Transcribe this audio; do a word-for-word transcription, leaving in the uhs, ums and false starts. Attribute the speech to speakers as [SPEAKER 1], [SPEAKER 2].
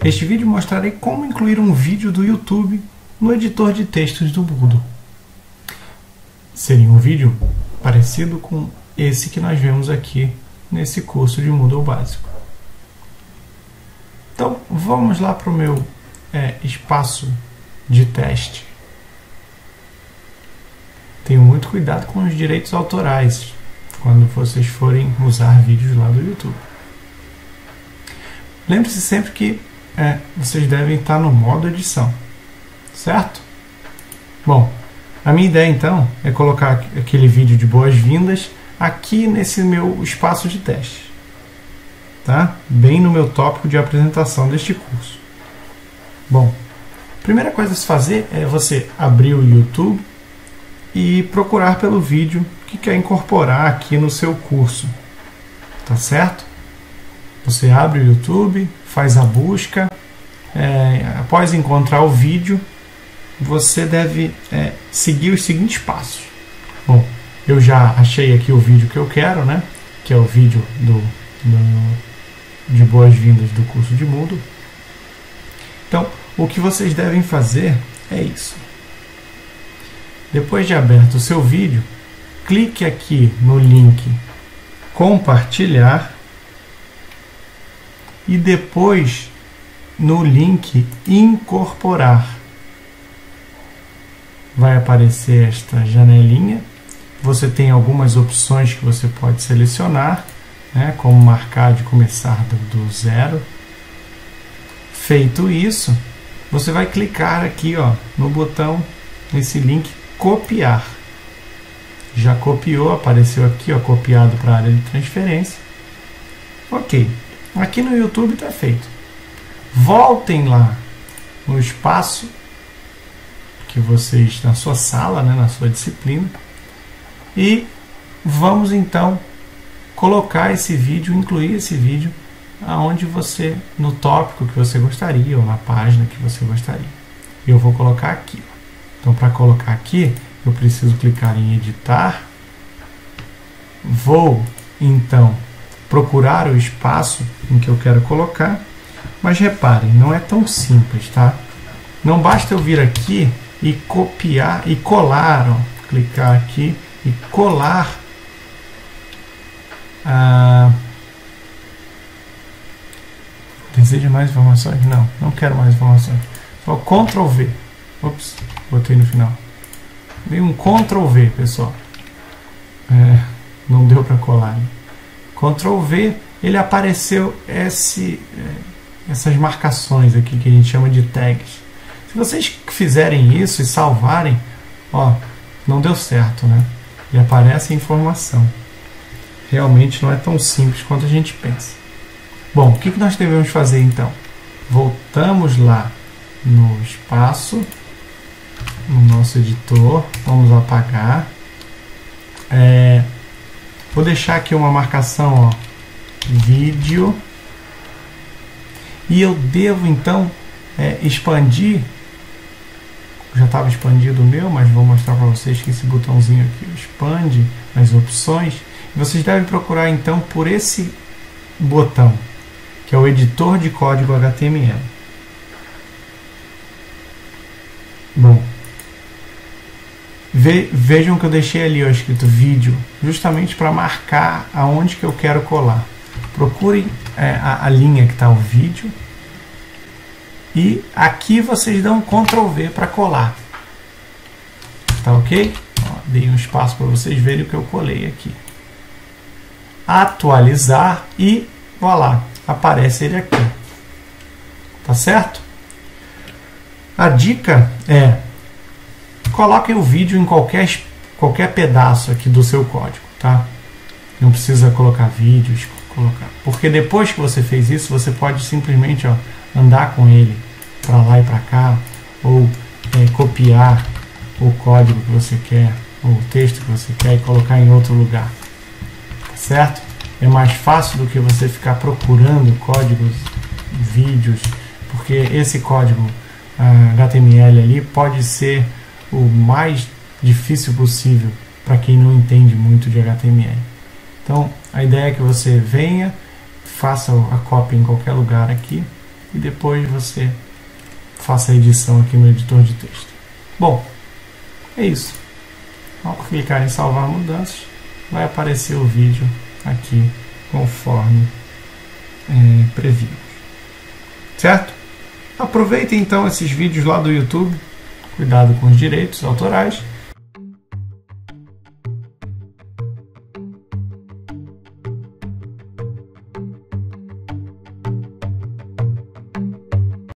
[SPEAKER 1] Neste vídeo mostrarei como incluir um vídeo do YouTube no editor de textos do Moodle. Seria um vídeo parecido com esse que nós vemos aqui nesse curso de Moodle básico. Então vamos lá para o meu é, espaço de teste. Tenham muito cuidado com os direitos autorais quando vocês forem usar vídeos lá do YouTube. Lembre-se sempre que é, vocês devem estar no modo edição, certo? Bom, a minha ideia então é colocar aquele vídeo de boas-vindas aqui nesse meu espaço de teste, tá? Bem no meu tópico de apresentação deste curso. Bom, a primeira coisa a se fazer é você abrir o YouTube e procurar pelo vídeo que quer incorporar aqui no seu curso, tá certo? Você abre o YouTube, faz a busca, é, após encontrar o vídeo, você deve é, seguir os seguintes passos. Bom, eu já achei aqui o vídeo que eu quero, né? Que é o vídeo do, do, de boas-vindas do curso de Moodle. Então, o que vocês devem fazer é isso. Depois de aberto o seu vídeo, clique aqui no link compartilhar e depois no link incorporar. Vai aparecer esta janelinha. Você tem algumas opções que você pode selecionar, né, como marcar de começar do, do zero. Feito isso, você vai clicar aqui, ó, no botão, nesse link copiar. Já copiou, apareceu aqui, ó, copiado para a área de transferência. Ok, aqui no YouTube está feito. Voltem lá no espaço que vocês, na sua sala, né, na sua disciplina, e vamos então colocar esse vídeo, incluir esse vídeo aonde você, no tópico que você gostaria ou na página que você gostaria. Eu vou colocar aqui. Então, para colocar aqui, eu preciso clicar em editar. Vou então procurar o espaço em que eu quero colocar, mas reparem, não é tão simples, tá? Não basta eu vir aqui e copiar e colar, ó, clicar aqui e colar a... Deseja mais informações? Não, não quero mais informações. Só control V. Ops, botei no final. Veio um control V, pessoal. É, não deu para colar. control V, ele apareceu esse, essas marcações aqui que a gente chama de tags. Se vocês fizerem isso e salvarem, ó, não deu certo, né? E aparece a informação. Realmente não é tão simples quanto a gente pensa. Bom, o que nós devemos fazer então? Voltamos lá no espaço, no nosso editor, vamos apagar. É, vou deixar aqui uma marcação, ó, vídeo, e eu devo então é, expandir. Já estava expandido o meu, mas vou mostrar para vocês que esse botãozinho aqui expande as opções. E vocês devem procurar então por esse botão, que é o editor de código H T M L. Bom, ve, vejam que eu deixei ali, ó, escrito vídeo, justamente para marcar aonde que eu quero colar. Procurem é, a, a linha que está o vídeo. E aqui vocês dão control V para colar. Tá ok? Ó, dei um espaço para vocês verem o que eu colei aqui. Atualizar e voilà, aparece ele aqui. Tá certo? A dica é: coloquem o vídeo em qualquer, qualquer pedaço aqui do seu código, tá? Não precisa colocar vídeos, colocar, porque depois que você fez isso, você pode simplesmente, ó, andar com ele para lá e para cá, ou é, copiar o código que você quer, ou o texto que você quer, e colocar em outro lugar, certo? É mais fácil do que você ficar procurando códigos, vídeos, porque esse código ah, H T M L ali pode ser o mais difícil possível para quem não entende muito de H T M L. Então, a ideia é que você venha, faça a cópia em qualquer lugar aqui e depois você faça a edição aqui no editor de texto. Bom, é isso. Ao clicar em salvar mudanças, vai aparecer o vídeo aqui conforme é, previmos. Certo? Aproveitem então esses vídeos lá do YouTube. Cuidado com os direitos autorais.